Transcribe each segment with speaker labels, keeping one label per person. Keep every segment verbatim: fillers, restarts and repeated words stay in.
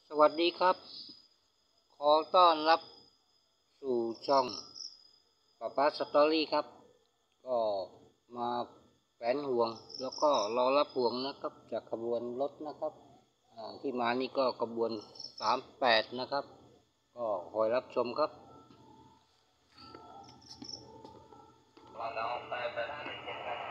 Speaker 1: สวัสดีครับขอต้อนรับสู่ช่องป๊าป๊าสตอรี่ครับก็มาแฝนห่วงแล้วก็รอรับห่วงนะครับจากขบวนรถนะครับที่มานี่ก็ขบวนสามแปดนะครับก็คอยรับชมครับเราไปไปได้เจ็ดกัน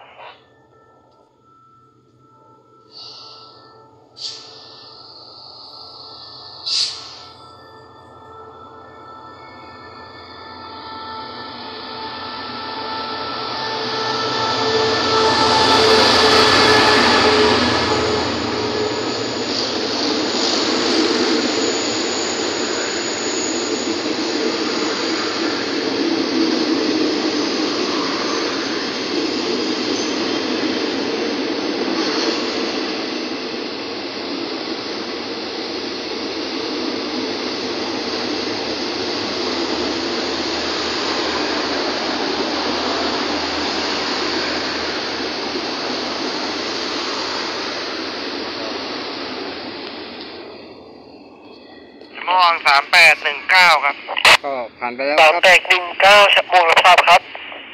Speaker 2: มองสามแปดหนึ่งเก้าครับ
Speaker 1: ก็ผ่านไปแล้วค
Speaker 2: สา
Speaker 1: รับ
Speaker 2: มแปดหนึ่งเก้าชักมงรับทราบครับ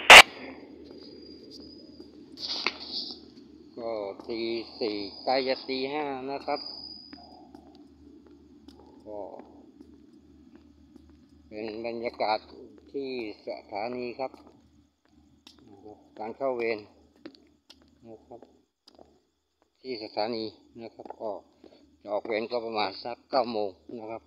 Speaker 1: ก็ตีสี่ใกล้จะตีห้านะครับก็เป็นบรรยากาศที่สถานีครับการเข้าเวรนะครับที่สถานีนะครับก็จะออกเวรก็ประมาณสักเก้าโมงนะครับ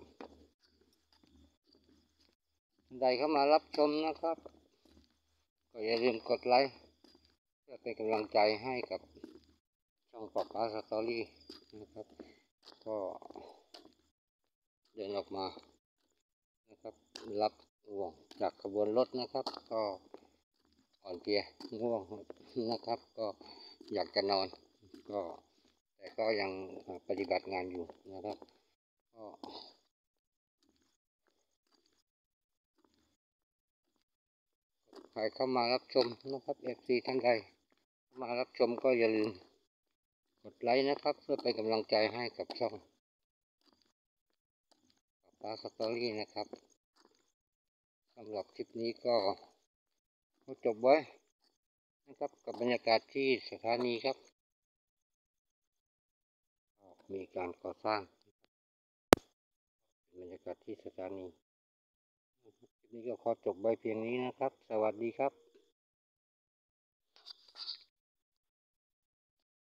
Speaker 1: ใดเข้ามารับชมนะครับก็อย่าลืมกดไลค์เพื่อเป็นกำลังใจให้กับช่องป๊าป๊าสตอรี่นะครับก็เดินออกมานะครับรับห่วงจากขบวนรถนะครับก็อ่อนเพลียง่วงนะครับก็อยากจะนอนก็แต่ก็ยังปฏิบัติงานอยู่นะครับก็ใครเข้ามารับชมนะครับ เอฟ ซี ท่านใดมารับชมก็อย่าลืมกดไลค์นะครับเพื่อเป็นกำลังใจให้กับช่องป๊าป๊าสตอรี่นะครับสำหรับคลิปนี้ก็จบไว้นะครับกับบรรยากาศที่สถานีครับมีการก่อสร้างบรรยากาศที่สถานีคลิปนี้ก็ขอจบไว้เพียงนี้นะครับสวัสดีครับ